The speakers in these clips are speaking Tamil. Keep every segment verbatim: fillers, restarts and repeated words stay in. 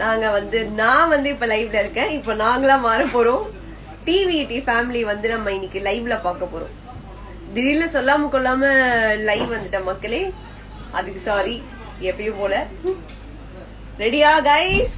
நாங்க வந்து நான் வந்து இப்ப லைவ்ல இருக்கேன். இப்ப நாங்களா மாற போறோம். டிவிடி ஃபேமிலி வந்து நம்ம இன்னைக்கு லைவ்ல பார்க்க போறோம். திடீர்னு சொல்லாம கொள்ளாம லைவ் வந்துட்ட மக்களே, அதுக்கு சாரி. எப்பயும் போல ரெடியா கைஸ்?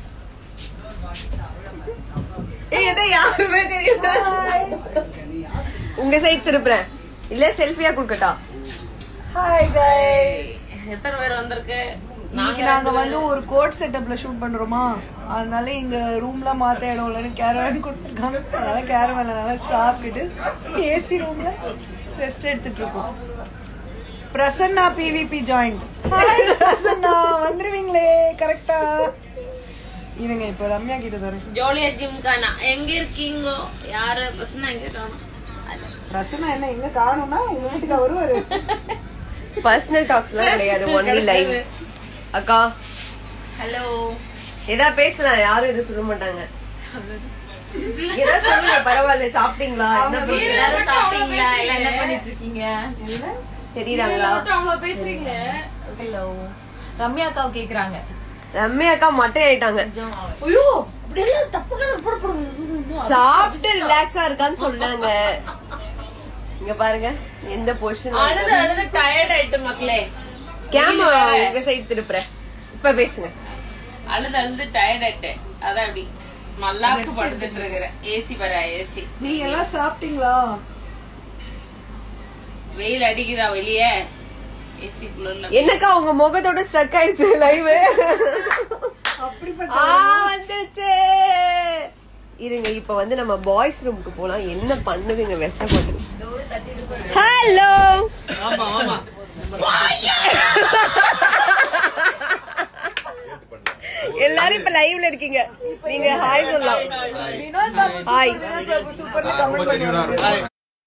யாருமே தெரியல. உங்க சைட் திருப்புறேன் இல்ல செல்ஃபியா குடுக்கட்டா? ஹாய் கைஸ், எத்தனை பேர் வந்திருக்கு? நாங்க வந்து ஒரு கோட் செட்டப்ல ஷூட் பண்றோமா, அதனால எங்க ரூம்ல மாத்த இடம் இல்லைன்னு கேரவேன் கொடுத்துருக்காங்க. அதனால கேரவேன்ல நல்லா சாப்பிட்டுட்டு ஏசி ரூம்ல ரெஸ்ட் எடுத்துட்டு இருக்கோம். Prasanna PVP join. பிரசன்னா வந்துருவீங்களே கரெக்டா? இருங்க இப்ப ரம்யா கிட்ட தரேன். ஜோலியா ஜிம்கானா எங்க இருக்கீங்க? யாரு பிரசன்னா எங்க காணோம்? பிரசன்னா என்ன எங்க காணோம்னா உங்க வீட்டுக்கு வருவாரு. பர்சனல் டாக்ஸ்லாம் கிடையாது, ஒன்லி லைவ். அக்கா ஹலோ, ஏதா பேசலாம், யாரும் எதுவும் சொல்ல மாட்டாங்க. ஏதா சொல்லுங்க, பரவாயில்ல. சாப்பிட்டீங்களா? எல்லாரும் சாப்பிட்டீங்களா? என்ன பண்ணிட்டு இருக்கீங்க? தெரியுறாங்களா? அவ்வளவு பேசுறீங்க. ஹலோ, ரம்யா அக்காவை கேக்குறாங்க. ரம்யா அக்கா மட்டை ஆயிட்டாங்க. ஐயோ, அப்படி எல்லாம் தப்புகள் சாப்பிட்டு ரிலாக்ஸா இருக்கான்னு சொன்னாங்க. இங்க பாருங்க எந்த பொசிஷன். அழுது அழுது டயர்ட் ஆயிட்டு மக்களே. கேமரா உங்க சைடு திருப்புறேன், இப்ப பேசுங்க. அழுது அழுது டயர்ட் ஆயிட்டேன். அதான் அப்படி மல்லாக்கு படுத்துட்டு இருக்கிறேன். ஏசி வர ஏசி. நீங்க எல்லாம் சாப்பிட்டீங்களா? வெயில் அடிக்குதா வெளியே? ஏசி குளிர்ல. என்னக்கா உங்க முகத்தோட ஸ்ட்ரக் ஆயிடுச்சு லைவ்? அப்படிப்பட்ட வந்துருச்சு. இருங்க, இப்ப வந்து நம்ம பாய்ஸ் ரூமுக்கு போலாம். என்ன பண்ணுதுங்க விஷப்பட்டு? ஹலோ, எல்லாரும் இப்ப லைவ்ல இருக்கீங்க. நீங்க ஹாய் சொல்லலாம். ஹாய். சூப்பர்ல கமெண்ட் பண்ணுங்க.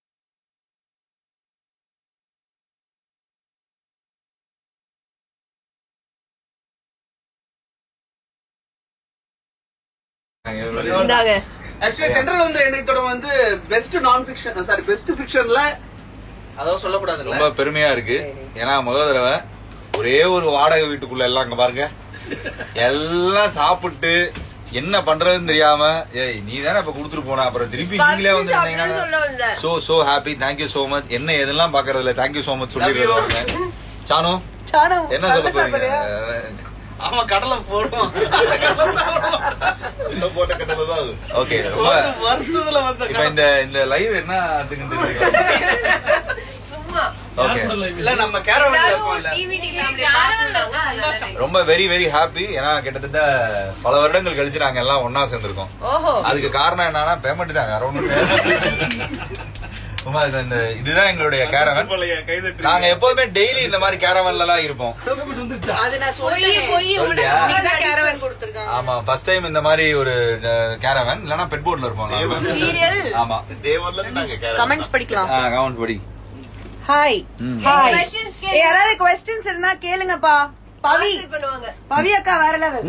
இந்தாங்க. ஆக்சுவலி தென்றல் வந்து என்னைத்தோட வந்து பெஸ்ட் நான் ஃபிக்ஷன், சாரி பெஸ்ட் ஃபிக்ஷன்ல அதாவது சொல்லக்கூடாது. ரொம்ப பெருமையா இருக்கு. ஏன்னா முதல் தடவை ஒரே ஒரு வாடகை வீட்டுக்குள்ள எல்லாம் அங்க பாருங்க, எல்லாம் சாப்பிட்டு என்ன பண்றதுன்னு தெரியாம, ஏய் நீ தானே இப்ப குடுத்துட்டு போன, அப்புறம் திருப்பி நீங்களே வந்து so so happy. Thank you so much. என்ன எதெல்லாம் பாக்குறது இல்ல, தேங்க்யூ சோ மச் சொல்லிடுறாங்க. சானு என்ன சொல்ல போறீங்க? ஆமா, கடலை போடும். ஓகே, வருத்தத்துல வந்து இப்ப இந்த இந்த லைவ் என்ன அதுக்கு சும்மா ஓகே இல்ல நம்ம கேரவன்ல இருக்கோம்ல, ரொம்ப வெரி வெரி ஹாப்பி. ஏன்னா கிட்டத்தட்ட பல வருடங்கள் கழிச்சு நாங்க எல்லாம் ஒன்னா சேர்ந்திருக்கோம். அதுக்கு காரணம் என்னன்னா பேமெண்ட் தான், வேற ஒண்ணு. இதுதான் எங்களுடைய கேரவன். நாங்க எப்போதுமே டெய்லி இந்த மாதிரி கேரவன்ல எல்லாம் இருப்போம். ஆமா, ஃபர்ஸ்ட் டைம் இந்த மாதிரி ஒரு கேரவன், இல்லனா பெட் போர்ட்ல இருப்போம். ஆமா, கமெண்ட்ஸ் படிக்கலாம். கமெண்ட் படி. Hi hi. யாராவது क्वेश्चंस இருந்தா கேளுங்கப்பா. பவி பண்ணுவாங்க. பவி அக்கா வேற லெவல்.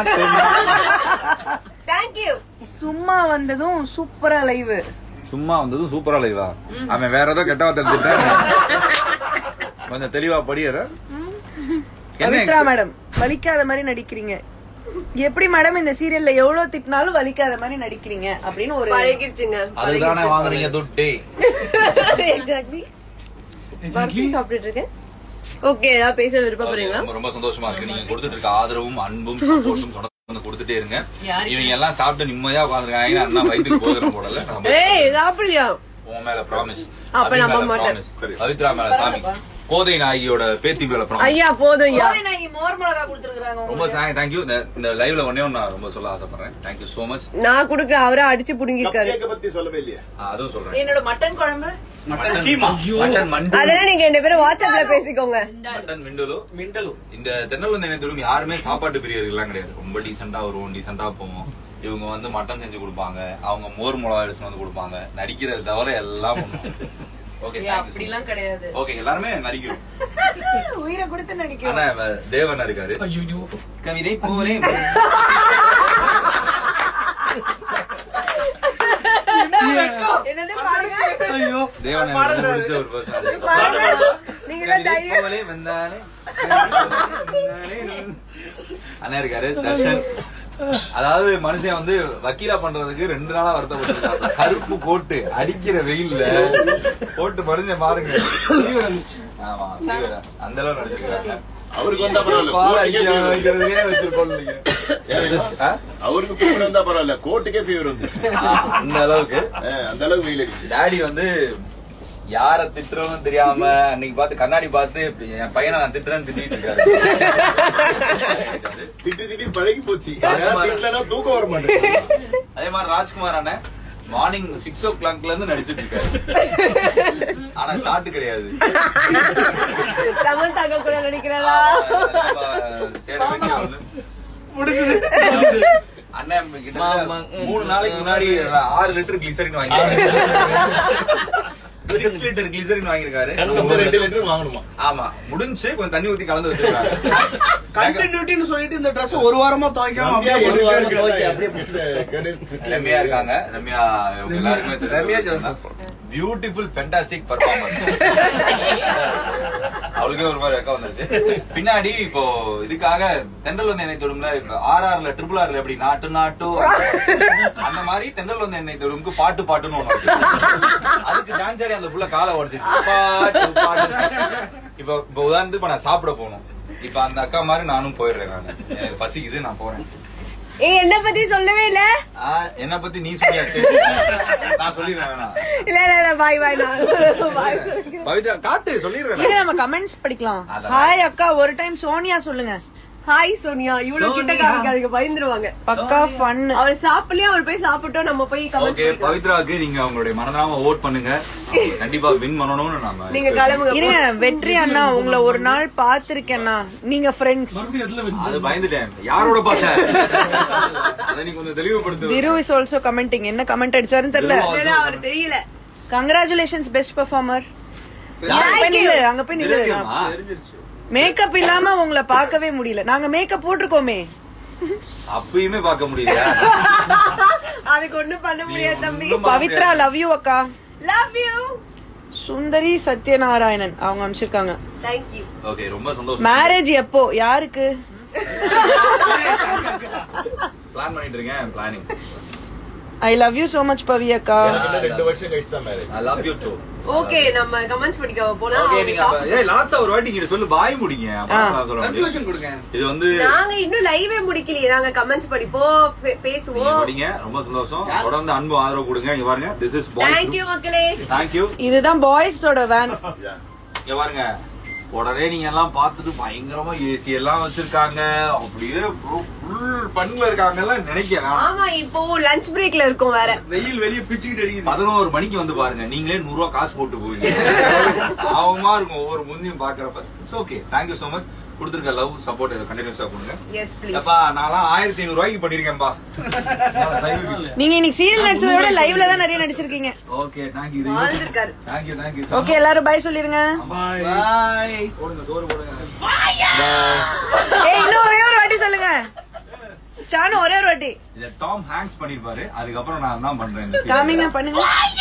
Thank you. சும்மா வந்ததும் சூப்பரா லைவ். சும்மா வந்ததும் சூப்பரா லைவா? அவன் வேற ஏதோ கெட்ட வார்த்தை எடுத்துட்டான். கொஞ்சம் தெளிவா படியற. பவித்ரா மேடம், வலிக்காத மாதிரி நடிக்கிறீங்க. எப்படி மேடம் இந்த சீரியல்ல எவ்வளவு திட்டினாலும் வலிக்காத மாதிரி நடிக்கிறீங்க அப்படின்னு ஒரு பழகிடுச்சுங்க. அதுதானே வாங்குறீங்க துட்டே. எக்ஸாக்ட்லி. சாப்பிட்டுட்டு இருக்கேன். ஓகே, ஏதாவது பேச விருப்பப்படுறீங்களா? ரொம்ப சந்தோஷமா இருக்கு. நீங்க கொடுத்துட்டு இருக்க ஆதரவும் அன்பும் சப்போர்ட்டும் தொடர்ந்து கொடுத்துட்டே இருங்க. இவங்க எல்லாம் சாப்பிட்டு நிம்மதியா உட்காந்துருக்காங்க. அண்ணா வயிற்றுக்கு போதும் போடல. ஏய் சாப்பிடலையா? உன் மேல ப்ராமிஸ். அப்ப நம்ப மாட்டேன். பவித்ரா மேல சாமி. கோதை நாயகியோட பேத்தி மேல ப்ராமிஸ். ஐயா போதும் ஐயா. கோதை நாயகி மோர் மிளகா கொடுத்துருக்காங்க. ரொம்ப தேங்க்யூ. இந்த லைவ்ல ஒண்ணே ஒண்ணு நான் ரொம்ப சொல்ல ஆசைப்படுறேன். Thank you so much. நான் குடுக்க அவரை அடிச்சு புடுங்கி இருக்காரு. கேக்க பத்தி சொல்லவே இல்லையா? அதுவும் சொல்றேன். என்னோட மட்டன் குழம்பு, மட்டன் கீமா, மட்டன் மண்டு. அதெல்லாம் நீங்க ரெண்டு பேரும் வாட்ஸ்அப்ல பேசிக்கோங்க. மட்டன் மிண்டலு மிண்டலு. இந்த தென்னல் வந்து எனக்கு தெரியும் யாருமே சாப்பாட்டு பிரியர்கள் எல்லாம் கிடையாது. ரொம்ப டீசெண்டா வருவோம், டீசெண்டா போவோம். இவங்க வந்து மட்டன் செஞ்சு கொடுப்பாங்க, அவங்க மோர் மிளகா எடுத்து வந்து கொடுப்பாங்க. நடிக்கிறது தவிர எல்லாம் பண்ணுவாங்க. ஓகே, அப்படிலாம் கிடையாது. ஓகே, எல்லாருமே நடிக்கிறோம். உயிரை கொடுத்து நடிக்கிறோம். ஆனா தேவன் இருக்காரு. கவிதை போரே. என்னது பாருங்க. ஐயோ, தேவன் எனக்கு பிடிச்ச ஒரு பர்சன். நீங்க தான் தைரியம் வந்தானே அண்ணா இருக்காரு. தர்ஷன் அதாவது மனுஷன் வந்து வக்கீலா பண்றதுக்கு ரெண்டு நாளா வருத்தப்பட்டு கருப்பு கோட்டு அடிக்கிற வெயில்ல போட்டு மனுஷன் பாருங்க. ஆமா அந்த அளவு நடிச்சிருக்காங்க. அவருக்கு வந்தா பரவாயில்ல, அவருக்கு ஃபீவர் வந்தா பரவாயில்ல, கோட்டுக்கே ஃபீவர் வந்து அந்த அளவுக்கு அந்த அளவுக்கு வெயில் அடிக்குது. டாடி வந்து யார திட்டுறோம்னு தெரியாம அன்னைக்கு பார்த்து கண்ணாடி பார்த்து என் பையனை நான் திட்டுறேன்னு திட்டிட்டு இருக்காரு. திட்டி திட்டி பழகி போச்சு, தூக்கம் வர மாட்டேங்குது. அதே மாதிரி ராஜ்குமார் அண்ணன் மார்னிங் சிக்ஸ் ஓ கிளாக்ல இருந்து நடிச்சிட்டு இருக்காரு. ஆனா ஷார்ட் கிடையாது. சமந்தாக்க கூட நடிக்கிறாளா? முடிஞ்சது. அண்ணன் மூணு நாளைக்கு முன்னாடி ஆறு லிட்டர் கிளிசரின் வாங்கி சிக்ஸ் லிட்டர் கிளிசரின் வாங்கிருக்காரு. ரெண்டு லிட்டர் வாங்கணுமா? ஆமா முடிஞ்சு கொஞ்சம் தண்ணி ஊத்தி கலந்து வச்சிருக்காரு. கண்டினியூட்டின்னு சொல்லிட்டு இந்த ட்ரெஸ் ஒரு வாரமா துவைக்காம ரம்யா இருக்காங்க. ரம்யா எல்லாருக்குமே தெரியும். Ramya beautiful fantastic performance. அவளுக்கே ஒரு மாதிரி வெக்கம் வந்துருச்சு. பின்னாடி இப்போ இதுக்காக தென்றல் வந்து எண்ணெய் தொடும்ல ஆர் ஆர்ல ட்ரிபிள் ஆர்ல எப்படி நாட்டு நாட்டு அந்த மாதிரி தென்றல் வந்து எண்ணெய் தொடும்க்கு பாட்டு பாட்டுன்னு ஒண்ணு வச்சு அதுக்கு டான்ஸ் ஆடி அந்த புள்ள காலை உடச்சிட்டு பாட்டு பாட்டு. இப்ப இப்ப உதாரணத்துக்கு இப்ப நான் சாப்பிட போகணும். இப்ப அந்த அக்கா மாதிரி நானும் போயிடுறேன். நான் எனக்கு பசிக்குது, நான் போறேன். ஏ என்ன பத்தி சொல்லவே இல்ல. என்ன பத்தி நீ சொல்லியாச்சு, நான் சொல்லிடுறேன். வேணா இல்ல இல்ல இல்ல பாய் பாய். நான் பவித்ரா காட்டு சொல்லிடுறேன். இது நம்ம கமெண்ட்ஸ் படிக்கலாம். ஹாய் அக்கா, ஒரு டைம் சோனியா சொல்லுங்க. ஹாய் சோனியா. இவ்வளவு கிட்ட காமிக்காதீங்க, பயந்துருவாங்க. பக்கா ஃபன். அவர் சாப்பிடலையே, அவர் போய் சாப்பிட்டோம், நம்ம போய் கமெண்ட் ஓகே பவித்ராக்கு நீங்க உங்களுடைய மனதாம ஓட் பண்ணுங்க. கண்டிப்பா வின் பண்ணணும்னு நாம நீங்க கிளம்புங்க. இருங்க வெற்றி அண்ணா, உங்களை ஒரு நாள் பாத்திருக்கேன்னா நீங்க ஃப்ரெண்ட்ஸ். அது பயந்துட்டேன். யாரோட பார்த்தேன் அதை நீ கொஞ்சம் தெளிவுபடுத்து. Viru is also commenting. என்ன கமெண்ட் அடிச்சாருன்னு தெரியல. அவர் தெரியல. Congratulations best performer. அங்க போய் நில்லு. மேக்கப் இல்லாம உங்களை பார்க்கவே முடியல. நாங்க மேக்கப் போட்டிருக்கோமே, அப்பயுமே பார்க்க முடியல. அதுக்கு ஒண்ணும் பண்ண முடியாது தம்பி. பவித்ரா லவ் யூ அக்கா. Love you. சுந்தரி சத்யநாராயணன் அவங்க அனுப்பிச்சிருக்காங்க. Thank you. ஓகே ரொம்ப சந்தோஷம். மேரேஜ் எப்போ, யாருக்கு பிளான் பண்ணிட்டு இருக்கேன். Planning. I love you so much Pavi அக்கா. ரெண்டு வருஷம் கழிச்சு தான் marriage. I love you too. Okay நம்ம கமெண்ட்ஸ் படிக்க போலாம். ஓகே நீங்க ஏய் லாஸ்டா ஒரு வாட்டி நீங்க சொல்லு பாய் முடிங்க. அப்புறம் சொல்றேன். கன்க்ளூஷன் கொடுங்க. இது வந்து நாங்க இன்னும் லைவே முடிக்கலையே. நாங்க கமெண்ட்ஸ் படிப்போம், பேசுவோம். படிங்க. ரொம்ப சந்தோஷம். தொடர்ந்து அன்பு ஆதரவு கொடுங்க. இங்க பாருங்க, this is boys. Thank you மக்களே. Thank you. இதுதான் பாய்ஸோட வேன். இங்க பாருங்க, உடனே நீங்க எல்லாம் பார்த்துட்டு பயங்கரமா ஏசி எல்லாம் வச்சிருக்காங்க, அப்படியே ஃபுல் பண்ணல இருக்காங்க நினைக்கிறேன். ஆமா இப்போ லஞ்ச் பிரேக்ல இருக்கோம். வேற வெயில் வெளியே பிச்சுக்கிட்டு அடிக்குது. பதினோரு மணிக்கு வந்து பாருங்க, நீங்களே நூறு ரூபாய் காசு போட்டு போவீங்க. பாவமா இருக்கும் ஒவ்வொரு முந்தியும் பாக்குறப்ப. It's okay. Thank you so much. கொடுத்துருக்க லவ் சப்போர்ட் இதை கண்டினியூஸா கொடுங்க. Yes please. அப்பா நான்லாம் ஆயிரத்தி ஐநூறு ரூபாய்க்கு பண்ணிருக்கேன்பா. நீங்க இன்னைக்கு சீரியல் நடிச்சதை விட லைவ்ல தான் நிறைய நடிச்சிருக்கீங்க. Okay thank you. வாழ்ந்திருக்காரு. Thank you thank you. ஓகே எல்லாரும் பை சொல்லிருங்க. பாய் பாய். போடுங்க டோர் போடுங்க. ஏய் இன்னும் ஒரே ஒரு வாட்டி சொல்லுங்க. சானு ஒரே ஒரு வாட்டி. இத டாம் ஹேங்க்ஸ் பண்ணிருப்பாரு. அதுக்கு அப்புறம் நான் தான் பண்றேன். காமிங்க பண்ணுங்க.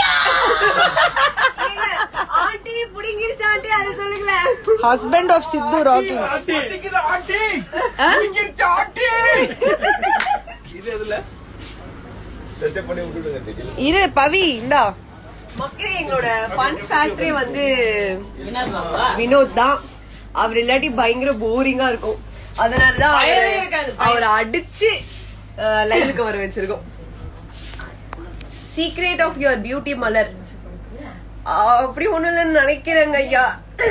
ஆண்டி புடிங்கிருச்சு ஆண்டி, அத சொல்லுங்களே. Husband of Sidhu Rocky. Aunty புடிங்கிருச்சு ஆண்டி. புடிங்கிருச்சு ஆண்டி. இது எதுல செட்டப் பண்ணி விட்டுடுங்க தெரியல. இரு பவி இந்தா. மக்களே எங்களோட ஃபன் ஃபேக்டரி வந்து வினோத் தான். அவர் இல்லாட்டி பயங்கர போரிங்கா இருக்கும். அதனாலதான் அவரை அடிச்சு லைவுக்கு வர வச்சிருக்கோம். Secret of your beauty Malar அப்படி ஒண்ணு இல்லைன்னு நினைக்கிறேங்க ஐயா.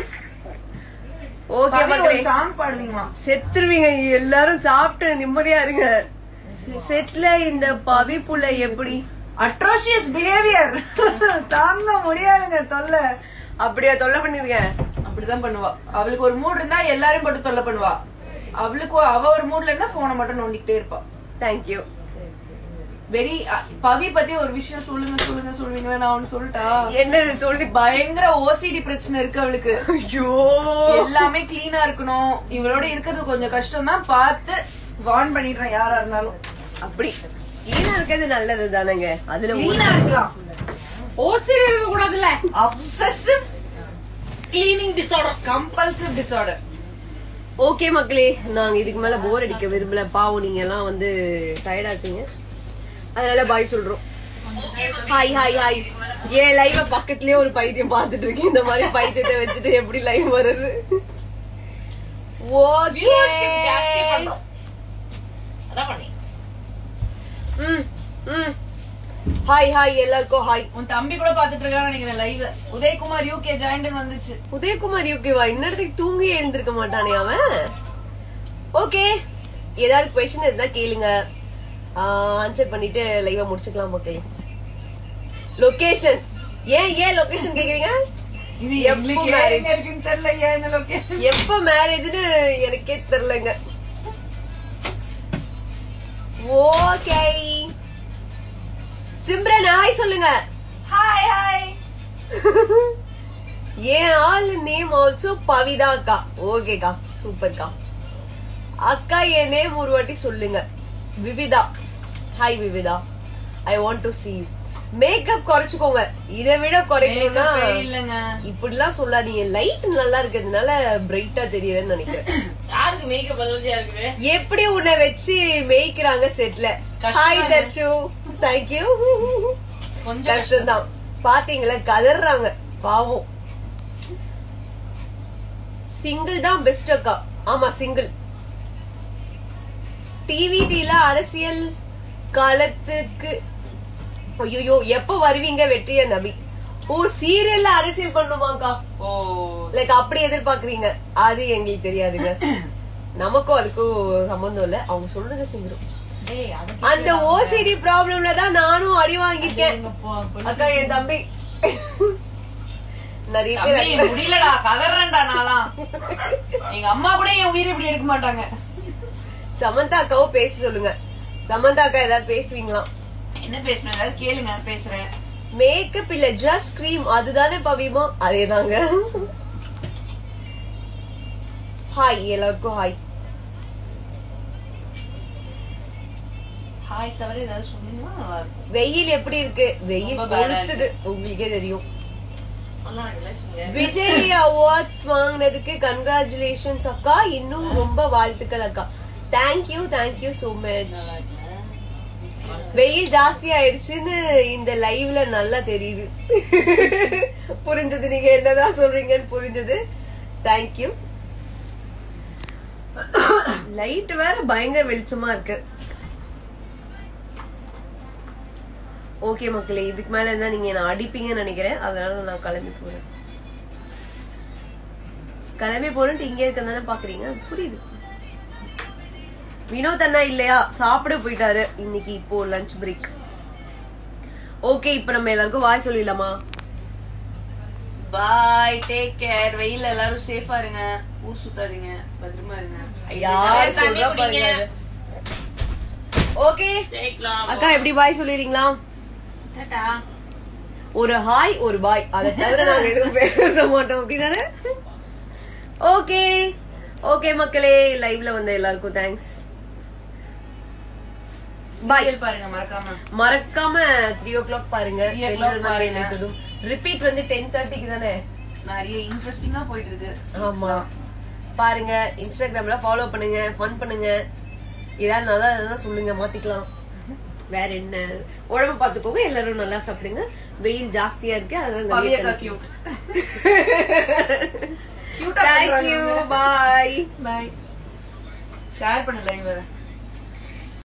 ஓகே மக்களே, சாங் பாடுவீங்களா? செத்துருவீங்க எல்லாரும். சாப்பிட்டு நிம்மதியா இருங்க. செட்ல இந்த பவி புள்ள எப்படி அட்ரோஷியஸ் பிஹேவியர் தாங்க முடியாதுங்க தொல்லை. அப்படியா தொல்லை பண்ணிருங்க? அப்படிதான் பண்ணுவா. அவளுக்கு ஒரு மூட் இருந்தா எல்லாரும் போட்டு தொல்லை பண்ணுவா. அவளுக்கு அவ ஒரு மூட்ல இருந்தா போனை மட்டும் நோண்டிக்கிட்டே இருப்பா. தேங்க்யூ. வெரி பவி பத்தி ஒரு விஷயம் சொல்லுங்க சொல்லுங்க சொல்லுவீங்களா? நான் ஒன்னு சொல்லிட்டா? என்னது சொல்லி? பயங்கர ஓசிடி பிரச்சனை இருக்கு அவளுக்கு. ஐயோ எல்லாமே கிளீனா இருக்கணும். இவளோட இருக்கிறது கொஞ்சம் கஷ்டம் தான். பார்த்து வார்ன் பண்ணிடுறேன் யாரா இருந்தாலும். அப்படி கிளீனா இருக்கிறது நல்லது தானங்க. அதுல கிளீனா இருக்கலாம், ஓசிரி இருக்க கூடாதுல்ல. Obsessive cleaning disorder, compulsive disorder. Okay மக்களே, நாங்க இதுக்கு மேல போர் அடிக்க விரும்பல. பாவம் நீங்க எல்லாம் வந்து டயர்டா இருக்கீங்க, அதனால பாய் சொல்றோம். Hi hi hi. ஏன் லைவ பக்கத்துலயே ஒரு பைத்தியம் பாத்துட்டு இருக்கேன். இந்த மாதிரி பைத்தியத்தை வச்சுட்டு எப்படி லைவ் வருது? ஓகே ம் ம் ஹாய் ஹாய் எல்லாருக்கும் ஹாய். உன் தம்பி கூட பாத்துட்டு இருக்கான்னு நினைக்கிறேன் லைவ். உதயகுமார் யூகே ஜாயின்ட் வந்துச்சு. உதயகுமார் யூகேவா? இன்னத்துக்கு தூங்கி எழுந்திருக்க மாட்டானே அவன். ஓகே, ஏதாவது கொஸ்டின் இருந்தா கேளுங்க, ஆன்சர் பண்ணிட்டு லைவா முடிச்சுக்கலாம் மக்களே. லொகேஷன் ஏன் ஏன் லொகேஷன் கேக்குறீங்க? இது எப்போ மேரேஜ் இருக்குன்னு தெரியல. ஏன் இந்த லொகேஷன் எப்போ மேரேஜ்னு எனக்கே தெரியலங்க. ஓகே சிம்ரன் ஹாய் சொல்லுங்க. Hi hi. ஏன் ஆள் நேம் ஆல்சோ பவிதா அக்கா. ஓகேக்கா, சூப்பர்க்கா. அக்கா என் நேம் ஒரு வாட்டி சொல்லுங்க. Vivitha. Hi Vivitha, I want to see you. Makeup குறைச்சுக்கோங்க, இதை விட குறைக்கணும்னா இல்லங்க இப்படிலாம் சொல்லாதீங்க. லைட் நல்லா இருக்கிறதுனால பிரைட்டா தெரியலன்னு நினைக்கிறேன். யாருக்கு மேக்கப் அலர்ஜியா இருக்குது? எப்படி உன்னை வச்சு மேய்க்கிறாங்க செட்ல. Hi Darshu, thank you. கஷ்டம் தான் பாத்தீங்களா, கதறாங்க பாவம். சிங்கிள் தான் பெஸ்ட் அக்கா. ஆமா சிங்கிள். டிவிடில அரசியல் காலத்துக்கு ஐயோ எப்ப வருவீங்க வெற்றிய நபி? ஓ சீரியல்ல அரசியல் பண்ணுமாக்கா? ஓ லைக் அப்படி எதிர்பார்க்கறீங்க? அது எங்களுக்கு தெரியாதுங்க, நமக்கும் அதுக்கும் சம்பந்தம் இல்ல. அவங்க சொல்றத செஞ்சிடும். அந்த ஓசிடி ப்ராப்ளம்ல தான் நானும் அடி வாங்கிருக்கேன் அக்கா. என் தம்பி நிறைய பேர் முடியலடா, கதறேன்டா நான்லாம். எங்க அம்மா கூட என் உயிரை இப்படி எடுக்க மாட்டாங்க. சமந்தா அக்காவும் பேச சொல்லுங்க. சமந்தா அக்கா ஏதாவது பேசுவீங்களா? என்ன பேசணும் ஏதாவது கேளுங்க, பேசுறேன். மேக்கப் இல்ல ஜஸ்ட் கிரீம், அதுதானே பவிமா? அதேதாங்க. ஹாய் எல்லாருக்கும் ஹாய். ஹாய் தவிர ஏதாவது சொன்னீங்கன்னா நல்லா இருக்கும். வெயில் எப்படி இருக்கு? வெயில் கொளுத்துது, உங்களுக்கே தெரியும். விஜய் அவார்ட்ஸ் வாங்கினதுக்கு கங்க்ராச்சுலேஷன்ஸ் அக்கா. இன்னும் ரொம்ப வாழ்த்துக்கள் அக்கா. Thank you thank you so much. வெயில் ஜாஸ்தி ஆயிடுச்சுன்னு இந்த லைவ்ல நல்லா தெரியுது. புரிஞ்சது, நீங்க என்னதான் சொல்றீங்கன்னு புரிஞ்சது. தேங்க்யூ. லைட் வேற பயங்கர வெளிச்சமா இருக்கு. ஓகே மக்களே, இதுக்கு மேல இருந்தா நீங்க என்ன அடிப்பீங்கன்னு நினைக்கிறேன், அதனால நான் கிளம்பி போறேன். கிளம்பி போறேன்ட்டு இங்க இருக்கதானே பாக்குறீங்க, புரியுது. வினோத் அண்ணா இல்லையா? சாப்பிட போயிட்டாரு இன்னைக்கு, இப்போ லஞ்ச் பிரேக். ஓகே, இப்ப நம்ம எல்லாருக்கும் வாய் சொல்லிடலாமா? Bye, take care. வெயில எல்லாரும் சேஃபா இருங்க, ஊர் சுத்தாதீங்க, பத்திரமா இருங்க. யார் சொல்றா பாருங்க. ஓகே அக்கா, எப்படி பாய் சொல்லிடுறீங்களா? ஒரு ஹாய் ஒரு பாய், அதை தவிர நாங்க எதுவும் பேச மாட்டோம், அப்படிதானே? ஓகே ஓகே மக்களே, லைவ்ல வந்த எல்லாருக்கும் தேங்க்ஸ். பாய். பாருங்க மறக்காம மறக்காம த்ரீ ஓ கிளாக் பாருங்க. ரிப்பீட் வந்து டென் தேர்ட்டிக்கு தானே. நிறைய இன்ட்ரெஸ்டிங்கா போயிட்டு இருக்கு. ஆமா பாருங்க. இன்ஸ்டாகிராம்ல ஃபாலோ பண்ணுங்க, ஃபன் பண்ணுங்க. ஏதாவது நல்லா நல்லா சொல்லுங்க, மாத்திக்கலாம். வேற என்ன, உடம்பு பாத்துக்கோங்க, எல்லாரும் நல்லா சாப்பிடுங்க. வெயில் ஜாஸ்தியா இருக்கு, அதனால தேங்க்யூ. Bye bye. ஷேர் பண்ண லைவ்.